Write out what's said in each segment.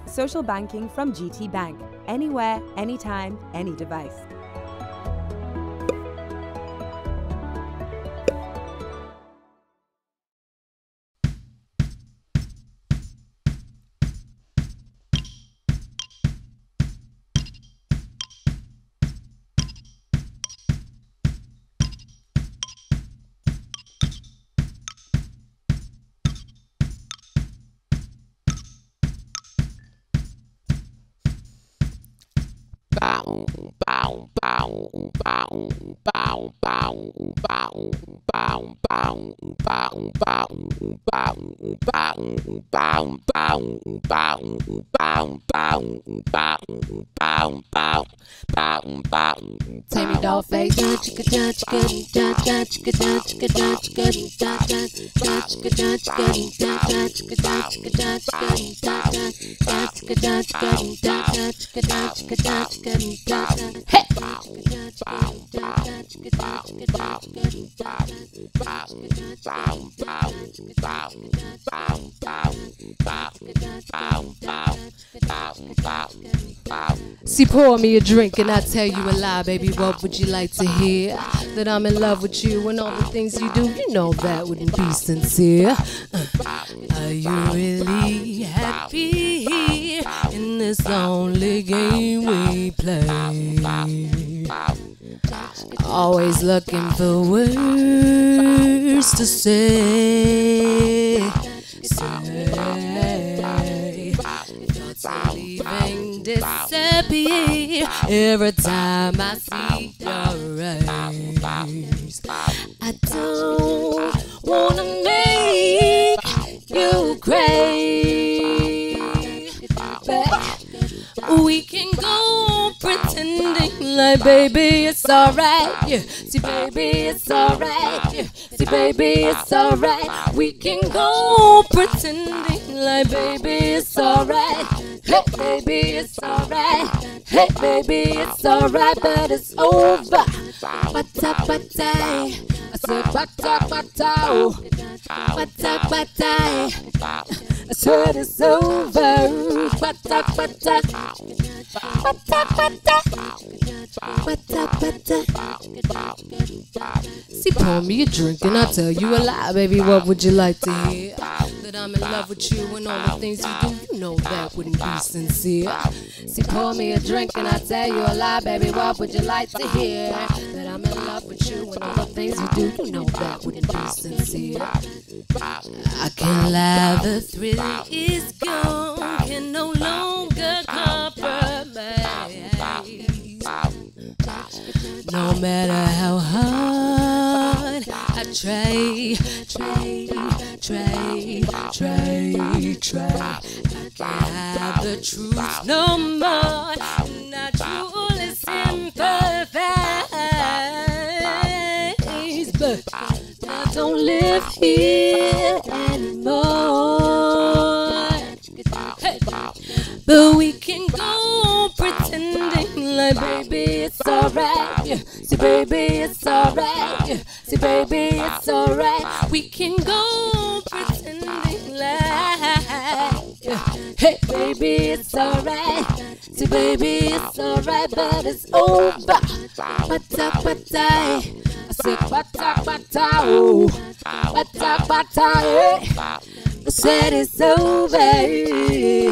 social banking from GT Bank. Anywhere, anytime, any device. Tammy Dollface, See, pour me a drink and I tell you a lie, baby. What would you like to hear? That I'm in love with you and all the things you do. You know that wouldn't be sincere. Are you really happy in this lonely game we play? Always looking for words to say. Thoughts leaving disappear every time I see your eyes. I don't wanna make you crazy. We can go pretending like baby it's alright. Yeah. See baby it's alright. Yeah. See baby it's alright. We can go pretending like baby it's alright. Hey baby it's alright. Hey baby it's alright, but it's over. Bata bata. I said bata bata. Bata bata. I said it's over. Bata bata. Bata bata. Bata bata. See, pour me a drink and I'll tell you a lie, baby. What would you like to hear? That I'm in love with you and all the things you do. You know that wouldn't be sincere. See, pour me a drink and I'll tell you a lie, baby. What would you like to hear? That I'm in love with you and all the things you do. You know that wouldn't be sincere. I can't lie, the thrill is gone. Can no longer compromise. No matter how hard I try, I can't hide the truth no more. Not truly sympathize, but I don't live here anymore. Hey. But we can go pretending like baby it's alright. Yeah. See baby it's alright. Yeah. See baby it's alright. We can go pretending like yeah. Hey baby it's alright. See baby it's alright, but it's over. Bata bata. I said bata bata. Oh. Bata bata. Yeah. I said it's over. Hey.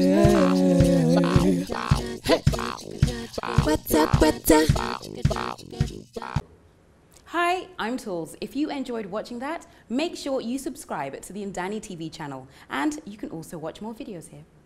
Hi, I'm Tools. If you enjoyed watching that, make sure you subscribe to the Ndani TV channel, and you can also watch more videos here.